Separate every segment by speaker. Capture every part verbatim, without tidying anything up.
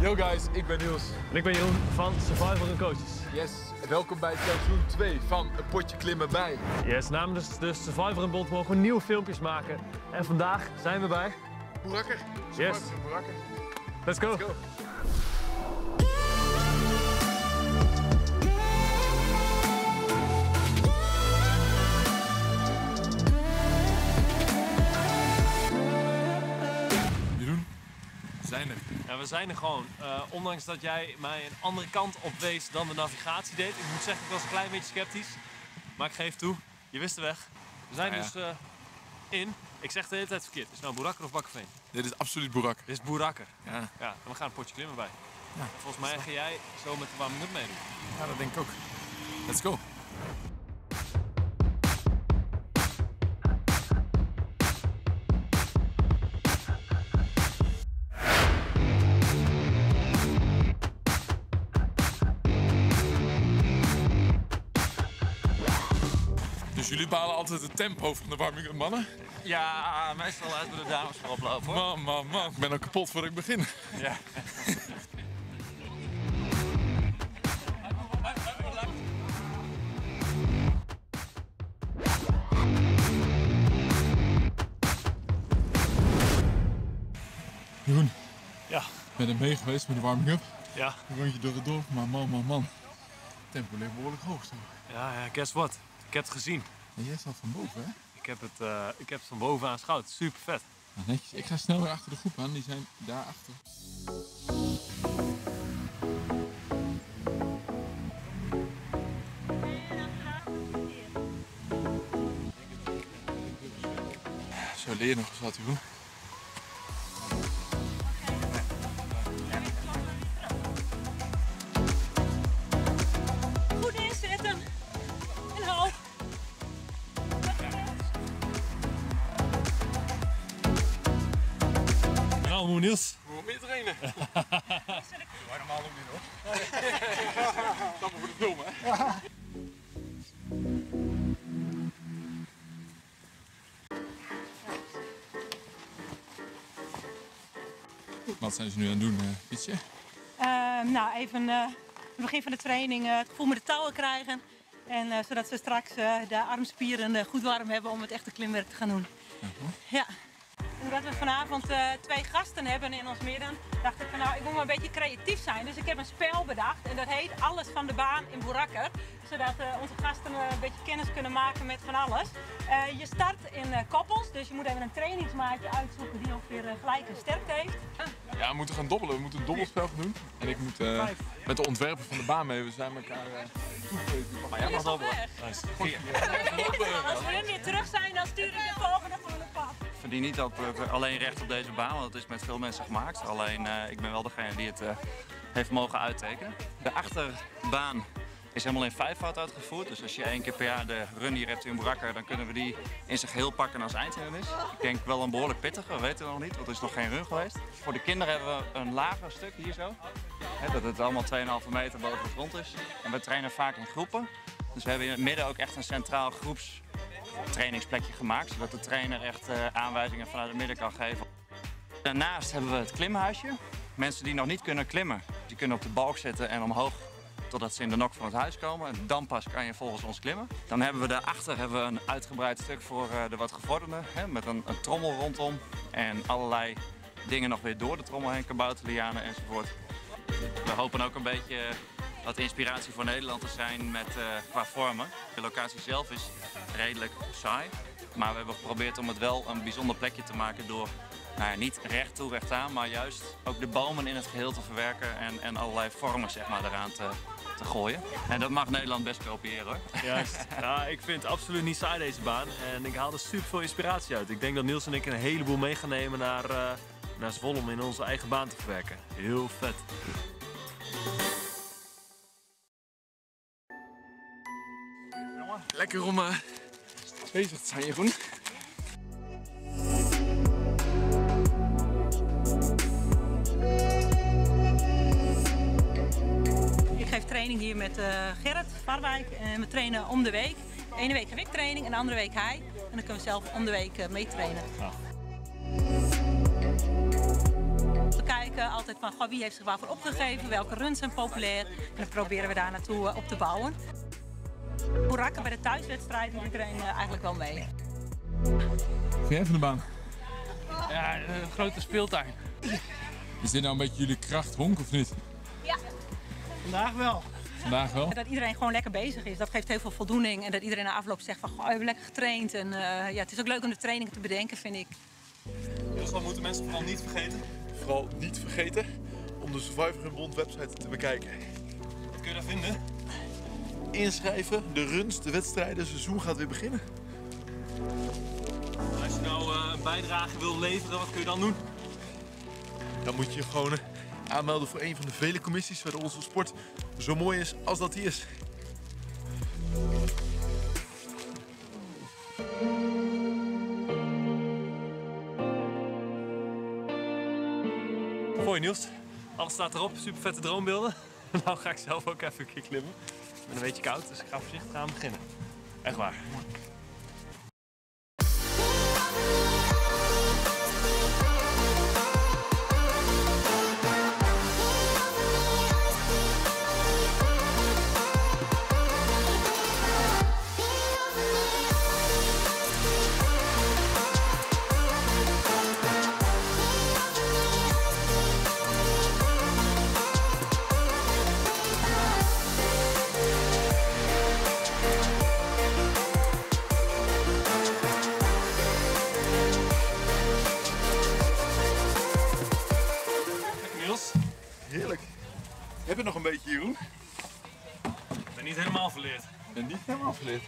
Speaker 1: Yo guys, ik ben Niels.
Speaker 2: En ik ben Jeroen van Survivor en Coaches.
Speaker 1: Yes, welkom bij seizoen twee van Een Potje Klimmen bij.
Speaker 2: Yes, namens de Survivor en Bond mogen we nieuwe filmpjes maken. En vandaag zijn we bij...
Speaker 1: Boerakker.
Speaker 2: Yes.
Speaker 1: Boerakker.
Speaker 2: Let's go.
Speaker 1: Let's go. Zijn er.
Speaker 2: Ja, we zijn er gewoon. Uh, ondanks dat jij mij een andere kant op wees dan de navigatie deed. Ik moet zeggen, ik was een klein beetje sceptisch. Maar ik geef toe, je wist de weg. We zijn ja, ja. dus uh, in. Ik zeg de hele tijd verkeerd. Is het nou Boerakker of Bakkeveen?
Speaker 1: Dit is absoluut Boerakker.
Speaker 2: Dit is Boerakker.
Speaker 1: Ja.
Speaker 2: Ja, en we gaan een potje klimmen bij.
Speaker 1: Ja,
Speaker 2: volgens mij ga jij zo met de warming-up meedoen.
Speaker 1: Ja, dat denk ik ook. Let's go. Dus jullie bepalen altijd het tempo van de warming-up, mannen?
Speaker 3: Ja, meestal laten we de dames voorop lopen, hoor.
Speaker 1: Man, man, man. Ik ben al kapot voor ik begin.
Speaker 3: Ja.
Speaker 1: Jeroen.
Speaker 2: Ja.
Speaker 1: Ben er mee geweest met de warming-up?
Speaker 2: Ja.
Speaker 1: Een rondje door het dorp, maar man, man, man. Het tempo ligt behoorlijk hoog zo.
Speaker 2: Ja, ja, guess what? Ik heb het gezien.
Speaker 1: En jij staat van boven, hè?
Speaker 2: Ik heb het, uh, ik heb het van boven aanschouwd. Super vet.
Speaker 1: Nou, netjes. Ik ga snel weer achter de groep aan. Die zijn daar achter. Zo leer je nog eens wat, Jeroen.
Speaker 4: Goed neerzetten. En hoog.
Speaker 2: Nou, hoe Niels?
Speaker 1: We moeten meer trainen. Dat doe normaal ook niet, hoor. Stappen voor de film, hè? Wat zijn ze nu aan het doen, uh, fietsje?
Speaker 4: Uh, nou, even uh, het begin van de training uh, het gevoel met de touwen krijgen. En uh, zodat ze straks uh, de armspieren uh, goed warm hebben om het echte klimwerk te gaan doen. Uh-huh. Ja. En doordat we vanavond uh, twee gasten hebben in ons midden, dacht ik van nou, ik moet maar een beetje creatief zijn. Dus ik heb een spel bedacht en dat heet Alles van de Baan in Boerakker. Zodat uh, onze gasten uh, een beetje kennis kunnen maken met van alles. Uh, je start in uh, koppels, dus je moet even een trainingsmaatje uitzoeken die ongeveer uh, gelijke sterkte heeft.
Speaker 1: Ja, we moeten gaan dobbelen. We moeten een dobbelspel gaan doen. En ik moet uh, met de ontwerper van de baan mee. We zijn elkaar uh, toegegeven.
Speaker 4: Maar jij mag dobbelen. Nice. Als we hem weer terug zijn, dan stuur ik de volgende van het pad.
Speaker 3: Ik verdien niet dat we alleen recht op deze baan, want het is met veel mensen gemaakt. Alleen uh, ik ben wel degene die het uh, heeft mogen uittekenen. De achterbaan is helemaal in vijfvoud uitgevoerd. Dus als je één keer per jaar de run hier hebt in Boerakker, dan kunnen we die in zijn geheel pakken als eindhindernis. Ik denk wel een behoorlijk pittige, we weten het nog niet, want er is nog geen run geweest. Voor de kinderen hebben we een lager stuk hier zo. He, dat het allemaal twee komma vijf meter boven de grond is. En we trainen vaak in groepen. Dus we hebben in het midden ook echt een centraal groepstrainingsplekje gemaakt. Zodat de trainer echt uh, aanwijzingen vanuit het midden kan geven. Daarnaast hebben we het klimhuisje. Mensen die nog niet kunnen klimmen, die kunnen op de balk zitten en omhoog totdat ze in de nok van het huis komen. En dan pas kan je volgens ons klimmen. Dan hebben we daarachter hebben we een uitgebreid stuk voor uh, de wat gevorderden. Hè, met een, een trommel rondom en allerlei dingen nog weer door de trommel heen, kabouterlianen enzovoort. We hopen ook een beetje wat inspiratie voor Nederland te zijn met, uh, qua vormen. De locatie zelf is redelijk saai. Maar we hebben geprobeerd om het wel een bijzonder plekje te maken door nou ja, niet recht toe recht aan, maar juist ook de bomen in het geheel te verwerken en, en allerlei vormen zeg maar, eraan te, te gooien. En dat mag Nederland best kopiëren, hoor.
Speaker 2: Juist. Ja, ik vind het absoluut niet saai deze baan en ik haal er super veel inspiratie uit. Ik denk dat Niels en ik een heleboel mee gaan nemen naar, uh, naar Zwolle om in onze eigen baan te verwerken. Heel vet.
Speaker 1: Lekker om uh, bezig te zijn, Jeroen.
Speaker 4: Ik geef training hier met uh, Gerrit Varwijk en we trainen om de week. De ene week heb ik training en de andere week hij. En dan kunnen we zelf om de week uh, mee trainen. Ja. We kijken kijken altijd van goh, wie heeft zich waarvoor opgegeven, welke runs zijn populair. En dan proberen we daar naartoe uh, op te bouwen. Hoe rakken bij de thuiswedstrijd doet iedereen uh, eigenlijk wel mee.
Speaker 1: Wat vind jij van de baan?
Speaker 2: Ja, een grote speeltuin.
Speaker 1: Is dit nou een beetje jullie krachthonk of niet?
Speaker 4: Ja.
Speaker 2: Vandaag wel.
Speaker 1: Vandaag wel?
Speaker 4: Dat iedereen gewoon lekker bezig is, dat geeft heel veel voldoening. En dat iedereen na afloop zegt van goh, we hebben lekker getraind. En uh, ja, het is ook leuk om de trainingen te bedenken, vind ik.
Speaker 2: Dus wat moeten mensen vooral niet vergeten?
Speaker 5: Vooral niet vergeten om de Survivor in Bond website te bekijken.
Speaker 2: Wat kun je daar vinden?
Speaker 5: Inschrijven, de runs, de wedstrijden, het seizoen gaat weer beginnen.
Speaker 2: Als je nou uh, een bijdrage wil leveren, wat kun je dan doen?
Speaker 5: Dan moet je je gewoon aanmelden voor een van de vele commissies waar onze sport zo mooi is als dat die is.
Speaker 2: Mooi Niels. Alles staat erop, super vette droombeelden. Nou ga ik zelf ook even een keer klimmen. Ik ben een beetje koud, dus ik ga voorzichtig aan beginnen. Echt waar.
Speaker 5: Heerlijk. Heb je nog een beetje, Jeroen?
Speaker 2: Ik ben niet helemaal verleerd.
Speaker 5: Ik ben niet helemaal verleerd.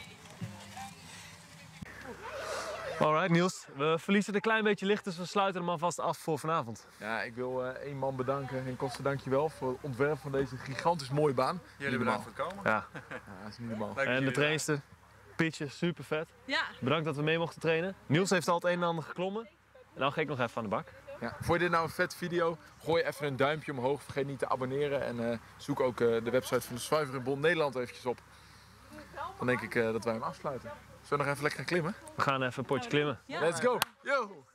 Speaker 2: Alright Niels, we verliezen een klein beetje licht, dus we sluiten hem alvast af voor vanavond.
Speaker 1: Ja, ik wil uh, één man bedanken. En Kosten, dankjewel voor het ontwerp van deze gigantisch mooie baan.
Speaker 3: Jullie bedankt voor het komen.
Speaker 2: Ja.
Speaker 1: Ja, dat is niet normaal.
Speaker 2: En de trainster, Pietje, super vet.
Speaker 4: Ja.
Speaker 2: Bedankt dat we mee mochten trainen. Niels heeft al het een en ander geklommen. En dan ga ik nog even aan de bak.
Speaker 1: Ja. Vond je dit nou een vet video? Gooi even een duimpje omhoog. Vergeet niet te abonneren. En uh, zoek ook uh, de website van de Survivor in Bond Nederland eventjes op. Dan denk ik uh, dat wij hem afsluiten. Zullen we nog even lekker gaan klimmen?
Speaker 2: We gaan even een potje klimmen.
Speaker 4: Ja.
Speaker 1: Let's go! Yo!